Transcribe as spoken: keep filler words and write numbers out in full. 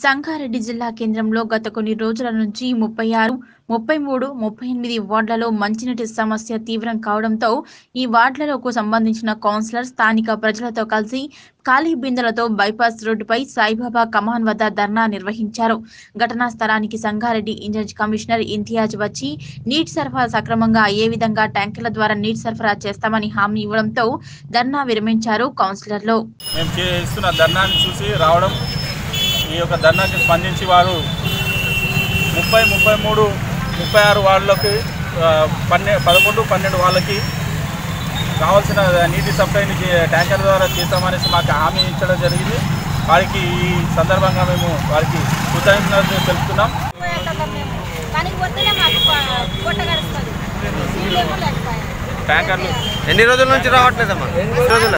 సంగారెడ్డి జిల్లా కేంద్రంలో గత కొన్ని రోజుల నుంచి ముప్పై ఆరు, ముప్పై మూడు, ముప్పై ఎనిమిది వార్డులలో మంచినీటి సమస్య తీవ్రం కావడంతో ఈ వార్డులకు సంబంధించిన కౌన్సిలర్ స్థానిక ప్రజలతో కలిసి ఖాళీ బిందెలతో బైపాస్ రోడ్డుపై సాయిబాబా కమాన్ వద్ద ధర్నా నిర్వహించారు. ఘటనా స్థలానికి సంగారెడ్డి ఇన్ఛార్జ్ కమిషనర్ ఇంతియాజ్ వచ్చి నీటి సరఫరా సక్రమంగా అయ్యే విధంగా ట్యాంకర్ల ద్వారా నీటి సరఫరా చేస్తామని హామీ ఇవ్వడంతో ధర్నా విరమించారు కౌన్సిలర్లు. మేము చేస్తున్న ధర్నాన్ని చూసి రావడం ఈ యొక్క ధర్నాకి స్పందించి వారు ముప్పై ముప్పై మూడు ముప్పై ఆరు వాళ్ళకి పన్నె పదకొండు పన్నెండు వాళ్ళకి కావాల్సిన నీటి సప్లైని ట్యాంకర్ ద్వారా చేస్తామనేసి మాకు హామీ ఇచ్చడం జరిగింది. వారికి ఈ సందర్భంగా మేము వారికి కృతజ్ఞతలు తెలుపుతున్నాం. ట్యాంకర్లు ఎన్ని రోజుల నుంచి రావట్లేదమ్మా?